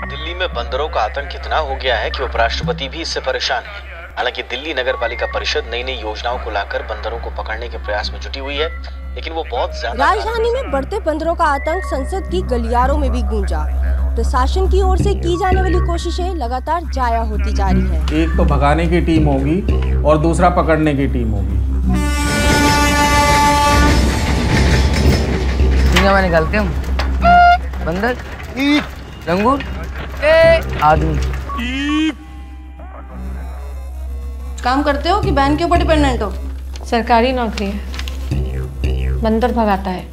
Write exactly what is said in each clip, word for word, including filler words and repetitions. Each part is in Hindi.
दिल्ली में बंदरों का आतंक इतना हो गया है कि उपराष्ट्रपति भी इससे परेशान है। हालांकि दिल्ली नगर पालिका परिषद नई नई योजनाओं को लाकर बंदरों को पकड़ने के प्रयास में जुटी हुई है, लेकिन वो बहुत ज्यादा। राजधानी में बढ़ते बंदरों का आतंक संसद की गलियारों में भी गूंजा। प्रशासन की ओर से की जाने वाली कोशिशें लगातार जाया होती जा रही है। एक तो भगाने की टीम होगी और दूसरा पकड़ने की टीम होगी। में निकालते हम बंदर, लंगूर, आदमी। काम करते हो कि बैंक के ऊपर डिपेंडेंट हो? सरकारी नौकरी है, बंदर भगाता है।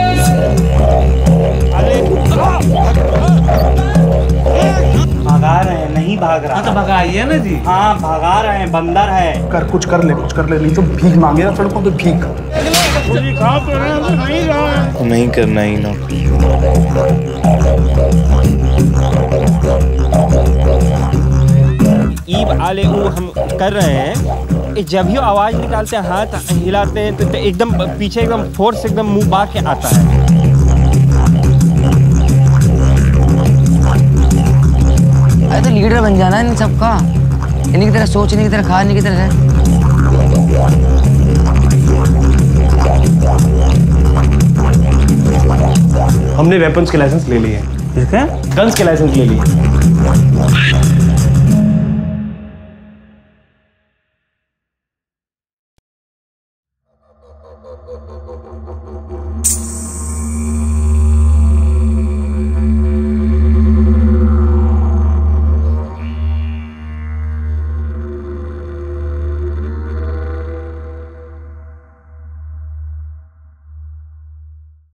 भगा रहे हैं, नहीं भाग रहा। हाँ तो भगाइए ना जी। हाँ भगा रहे हैं, बंदर है। कर कुछ कर ले, कुछ कर ले, नहीं तो भीख मांगे ना सड़कों पे भीख। नहीं करना ही ना। ईब आले ऊ हम कर रहे हैं, जब भी आवाज निकालते हैं, हाथ हिलाते हैं तो एकदम पीछे एकदम फोर्स एकदम मुंह बा के आता है। अरे तो लीडर बन जाना इन सबका, इन्हीं की तरह सोच, इन्हीं की तरह खा, इन्हीं की तरह है। हमने वेपन्स के लाइसेंस ले लिए हैं, गन्स के लाइसेंस ले लिए।